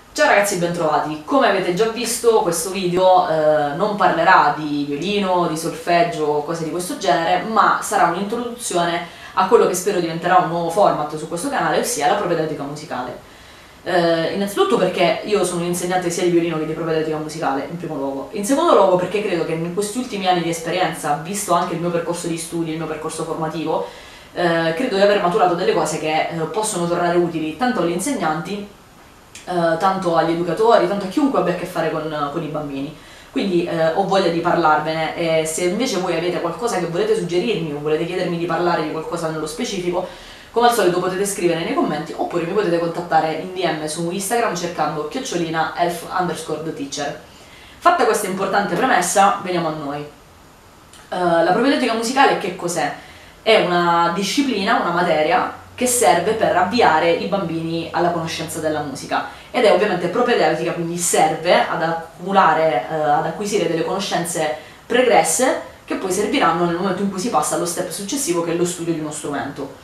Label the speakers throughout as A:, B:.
A: Ciao ragazzi, bentrovati. Come avete già visto, questo video non parlerà di violino, di solfeggio o cose di questo genere, ma sarà un'introduzione a quello che spero diventerà un nuovo format su questo canale, ossia la propedeutica musicale. Innanzitutto perché io sono un insegnante sia di violino che di propedeutica musicale, in primo luogo. In secondo luogo perché credo che in questi ultimi anni di esperienza, visto anche il mio percorso di studi, il mio percorso formativo, credo di aver maturato delle cose che possono tornare utili tanto agli insegnanti, tanto agli educatori, tanto a chiunque abbia a che fare con i bambini. Quindi ho voglia di parlarvene e se invece voi avete qualcosa che volete suggerirmi o volete chiedermi di parlare di qualcosa nello specifico, come al solito potete scrivere nei commenti oppure mi potete contattare in DM su Instagram cercando @elf_the_teacher. Fatta questa importante premessa, veniamo a noi. La propedeutica musicale che cos'è? È una disciplina, una materia che serve per avviare i bambini alla conoscenza della musica ed è ovviamente propedeutica, quindi serve ad accumulare, ad acquisire delle conoscenze pregresse che poi serviranno nel momento in cui si passa allo step successivo, che è lo studio di uno strumento.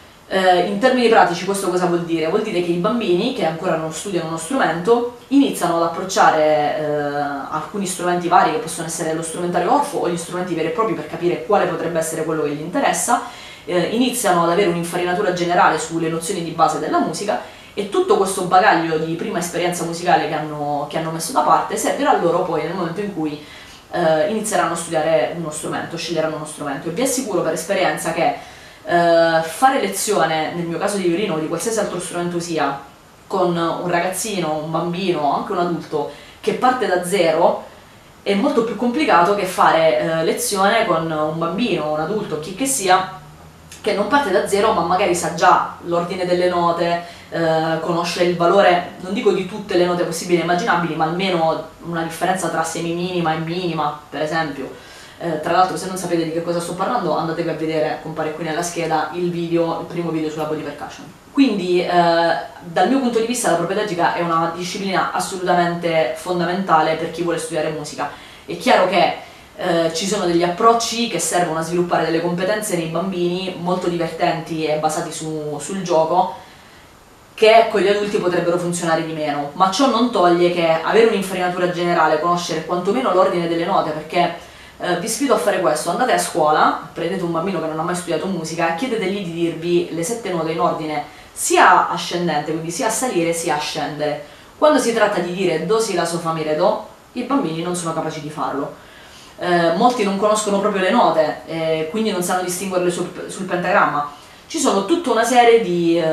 A: In termini pratici questo cosa vuol dire? Vuol dire che i bambini che ancora non studiano uno strumento iniziano ad approcciare alcuni strumenti vari, che possono essere lo strumentario orfo o gli strumenti veri e propri, per capire quale potrebbe essere quello che gli interessa, iniziano ad avere un'infarinatura generale sulle nozioni di base della musica e tutto questo bagaglio di prima esperienza musicale che hanno messo da parte servirà loro poi nel momento in cui inizieranno a studiare uno strumento, sceglieranno uno strumento. E vi assicuro per esperienza che fare lezione, nel mio caso di violino o di qualsiasi altro strumento sia, con un ragazzino, un bambino o anche un adulto che parte da zero è molto più complicato che fare lezione con un bambino, un adulto, chi che sia, che non parte da zero ma magari sa già l'ordine delle note, conosce il valore, non dico di tutte le note possibili e immaginabili, ma almeno una differenza tra semiminima e minima, per esempio. Tra l'altro, se non sapete di che cosa sto parlando, andatevi a vedere, compare qui nella scheda, il primo video sulla body percussion. Quindi, dal mio punto di vista, la propedeutica è una disciplina assolutamente fondamentale per chi vuole studiare musica. È chiaro che ci sono degli approcci che servono a sviluppare delle competenze nei bambini molto divertenti e basati sul gioco, che con gli adulti potrebbero funzionare di meno, ma ciò non toglie che avere un'infarinatura generale, conoscere quantomeno l'ordine delle note, perché vi sfido a fare questo: andate a scuola, prendete un bambino che non ha mai studiato musica e chiedetegli di dirvi le 7 note in ordine sia ascendente, quindi sia a salire sia a scendere. Quando si tratta di dire do, si, la, so, fa, mi, re, do, i bambini non sono capaci di farlo. Molti non conoscono proprio le note, quindi non sanno distinguerle sul pentagramma. Ci sono tutta una serie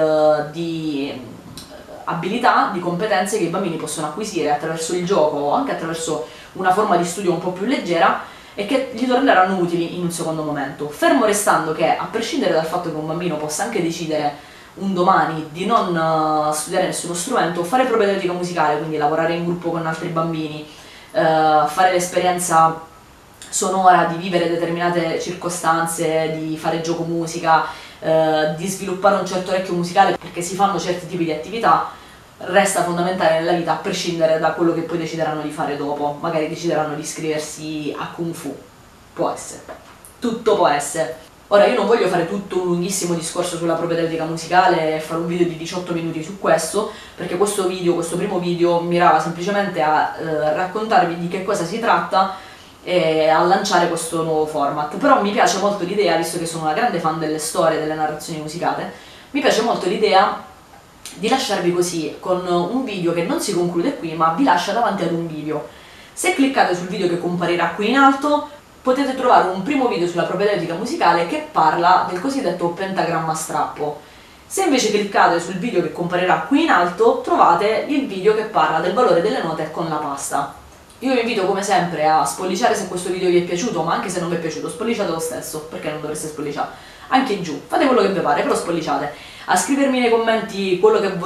A: di abilità, di competenze che i bambini possono acquisire attraverso il gioco o anche attraverso una forma di studio un po' più leggera e che gli torneranno utili in un secondo momento. Fermo restando che, a prescindere dal fatto che un bambino possa anche decidere un domani di non studiare nessuno strumento, fare propedeutica musicale, quindi lavorare in gruppo con altri bambini, fare l'esperienza sonora di vivere determinate circostanze, di fare gioco musica, di sviluppare un certo orecchio musicale perché si fanno certi tipi di attività, resta fondamentale nella vita a prescindere da quello che poi decideranno di fare dopo. Magari decideranno di iscriversi a Kung Fu, può essere, tutto può essere. Ora, io non voglio fare tutto un lunghissimo discorso sulla propedeutica musicale e fare un video di 18 minuti su questo, perché questo primo video mirava semplicemente a raccontarvi di che cosa si tratta e a lanciare questo nuovo format. Però mi piace molto l'idea, visto che sono una grande fan delle storie e delle narrazioni musicali, mi piace molto l'idea di lasciarvi così, con un video che non si conclude qui ma vi lascia davanti ad un video. Se cliccate sul video che comparirà qui in alto potete trovare un primo video sulla propedeutica musicale che parla del cosiddetto pentagramma a strappo. Se invece cliccate sul video che comparirà qui in alto trovate il video che parla del valore delle note con la pasta. Io vi invito come sempre a spolliciare se questo video vi è piaciuto, ma anche se non vi è piaciuto spolliciate lo stesso, perché non dovreste spolliciare. Anche giù, fate quello che vi pare, però spolliciate. A scrivermi nei commenti quello che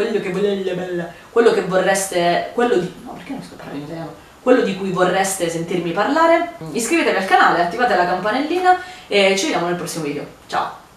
A: vorreste, no, perché non sto parlando in italiano? Quello di cui vorreste sentirmi parlare. Iscrivetevi al canale, attivate la campanellina e ci vediamo nel prossimo video. Ciao!